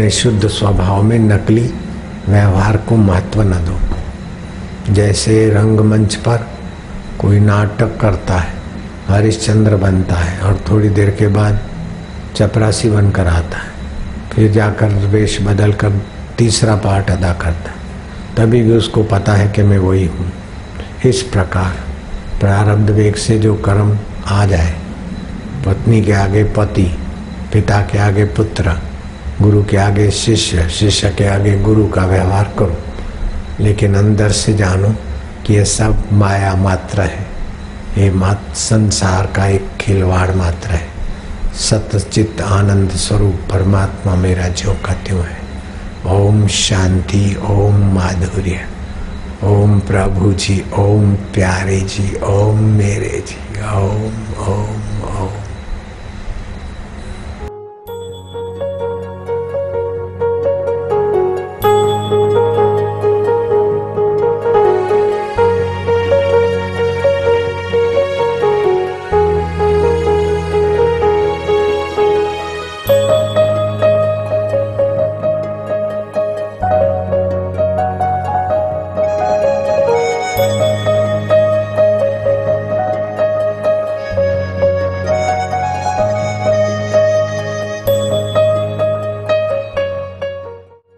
अपने शुद्ध स्वभाव में नकली व्यवहार को महत्व न दो। जैसे रंगमंच पर कोई नाटक करता है, हरिश्चंद्र बनता है और थोड़ी देर के बाद चपरासी बनकर आता है, फिर जाकर वेश बदल कर तीसरा पार्ट अदा करता है, तभी भी उसको पता है कि मैं वही हूँ। इस प्रकार प्रारब्ध वेग से जो कर्म आ जाए, पत्नी के आगे पति, पिता के आगे पुत्र, गुरु के आगे शिष्य, शिष्य के आगे गुरु का व्यवहार करो, लेकिन अंदर से जानो कि ये सब माया मात्र है, ये मात्र संसार का एक खिलवाड़ मात्र है। सतचित आनंद स्वरूप परमात्मा मेरा ज्यों का त्यों है। ओम शांति, ओम माधुर्य, ओम प्रभु जी, ओम प्यारे जी, ओम मेरे जी, ओम ओम।